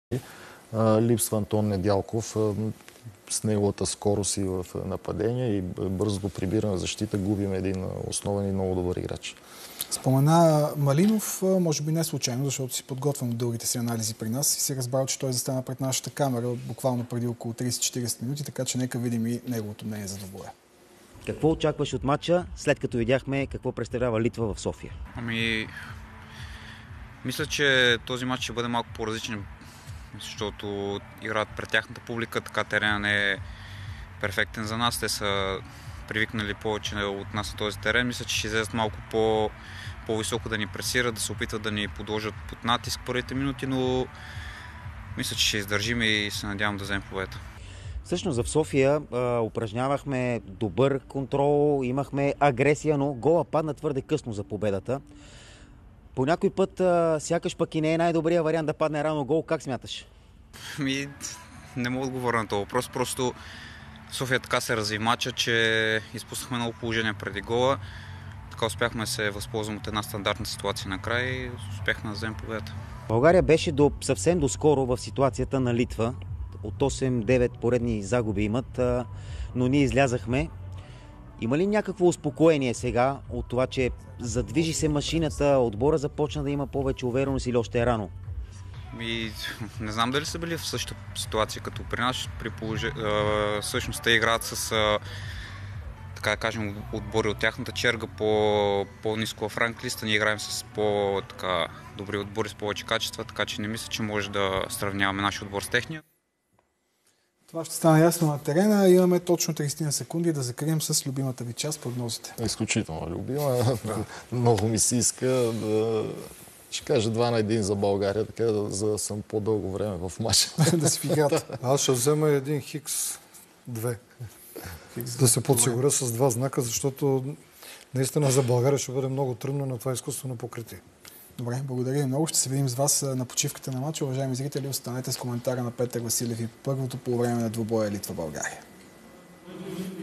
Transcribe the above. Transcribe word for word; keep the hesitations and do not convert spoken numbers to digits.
Липсва Антон Недялков с неговата скорост и в нападение и бързото прибиране на защита губим един основен и много добър играч. Спомена Малинов, може би не случайно, защото си подготвям дългите си анализи при нас и си разбрал, че той застана пред нашата камера буквално преди около трийсет-четирийсет минути, така че нека видим и неговото мнение за двубоя. Какво очакваш от матча, след като видяхме какво представлява Литва в София? Ами, мисля, че този матч ще бъде малко по-различен, защото играят пред тяхната публика, така терена не е перфектен за нас. Те са привикнали повече от нас на този терен. Мисля, че ще излезат малко по, по-високо да ни пресират, да се опитат да ни подложат под натиск първите минути, но мисля, че ще издържим и се надявам да вземем победата. Всъщност в София а, упражнявахме добър контрол, имахме агресия, но гола падна твърде късно за победата. По някой път а, сякаш пък и не е най-добрият вариант да падне рано гол. Как смяташ? Ми, не мога да отговоря на този въпрос. Просто София така се разви матча, че изпуснахме много положение преди гола. Така успяхме да се възползваме от една стандартна ситуация накрая и успяхме да вземем победата. България беше до, съвсем доскоро в ситуацията на Литва. От осем-девет поредни загуби имат, а, но ние излязахме. Има ли някакво успокоение сега от това, че задвижи се машината, отбора започна да има повече увереност или още е рано? И, не знам дали са били в същата ситуация като при нас. При положи... Всъщност те играят с, така да кажем, отбори от тяхната черга по, по-ниско в ранглиста. Ние играем с по-добри отбори с повече качества, така че не мисля, че може да сравняваме нашия отбор с техния. Това ще стане ясно на терена. Имаме точно трийсет секунди да закрием с любимата ви част, прогнозите. Изключително любима. Много ми се иска да... Ще кажа два на един за България, така за да съм по-дълго време в матча. Да си в играта. Аз ще взема един хикс две. Да се подсигуря с два знака, защото наистина за България ще бъде много трудно на това изкуствено покритие. Добре, благодаря ви много. Ще се видим с вас на почивката на матча. Уважаеми зрители, останете с коментара на Петър Василев и първото полувреме на двубоя Литва-България.